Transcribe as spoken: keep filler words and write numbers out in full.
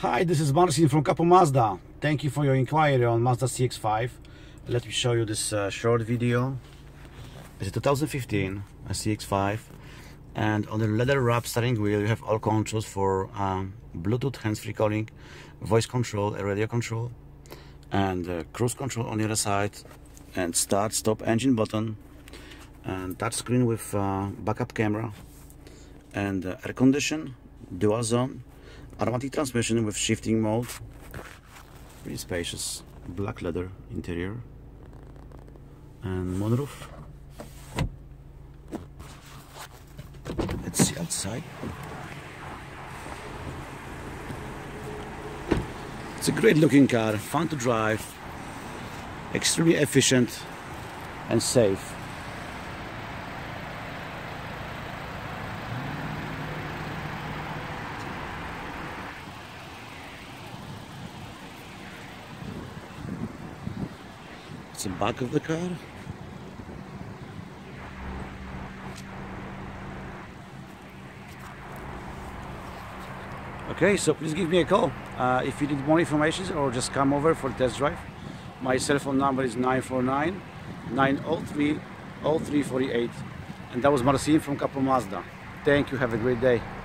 Hi, this is Marcin from Capo Mazda. Thank you for your inquiry on Mazda C X five. Let me show you this uh, short video. It's a two thousand fifteen a C X five, and on the leather wrap steering wheel you have all controls for um, Bluetooth hands-free calling, voice control, a radio control, and uh, cruise control on the other side, and start stop engine button, and touch screen with uh, backup camera, and uh, air condition, dual zone, automatic transmission with shifting mode. Pretty spacious black leather interior, and moonroof. Let's see outside. It's a great looking car, fun to drive, extremely efficient and safe. It's the back of the car. Okay, so please give me a call uh, if you need more information, or just come over for a test drive. My cell phone number is nine four nine, nine zero three, zero three four eight, and that was Marcin from Capo Mazda. Thank you, have a great day.